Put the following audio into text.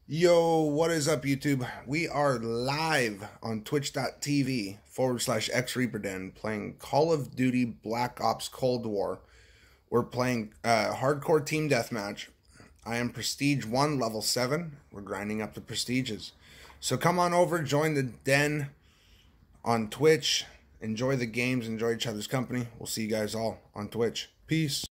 Yo, what is up, YouTube? We are live on twitch.tv/xreaperden playing Call of Duty Black Ops Cold War. We're playing hardcore team deathmatch. I am Prestige 1, level 7. We're grinding up the prestiges. So come on over, join the den on Twitch. Enjoy the games, enjoy each other's company. We'll see you guys all on Twitch. Peace.